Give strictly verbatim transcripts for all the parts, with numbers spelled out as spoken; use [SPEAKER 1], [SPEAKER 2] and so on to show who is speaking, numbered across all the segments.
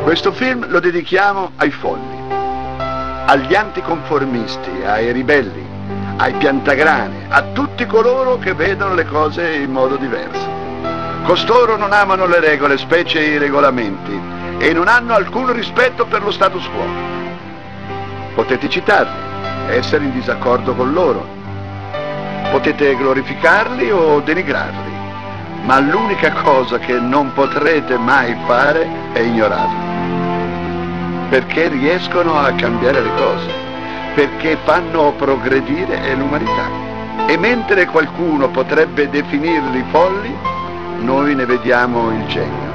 [SPEAKER 1] Questo film lo dedichiamo ai folli, agli anticonformisti, ai ribelli, ai piantagrane, a tutti coloro che vedono le cose in modo diverso. Costoro non amano le regole, specie i regolamenti, e non hanno alcun rispetto per lo status quo. Potete citarli, essere in disaccordo con loro, potete glorificarli o denigrarli, ma l'unica cosa che non potrete mai fare è ignorarli, perché riescono a cambiare le cose, perché fanno progredire l'umanità. E mentre qualcuno potrebbe definirli folli, noi ne vediamo il genio.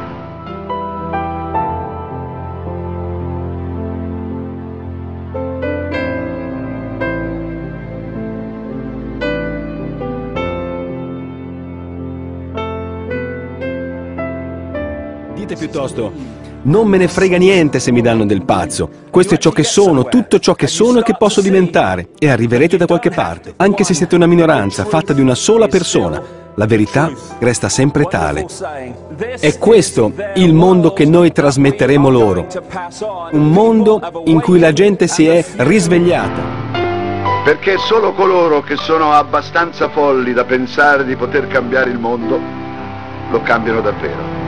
[SPEAKER 2] Dite piuttosto: non me ne frega niente se mi danno del pazzo. Questo è ciò che sono, tutto ciò che sono e che posso diventare. E arriverete da qualche parte. Anche se siete una minoranza fatta di una sola persona, la verità resta sempre tale. È questo il mondo che noi trasmetteremo loro. Un mondo in cui la gente si è risvegliata.
[SPEAKER 1] Perché solo coloro che sono abbastanza folli da pensare di poter cambiare il mondo lo cambiano davvero.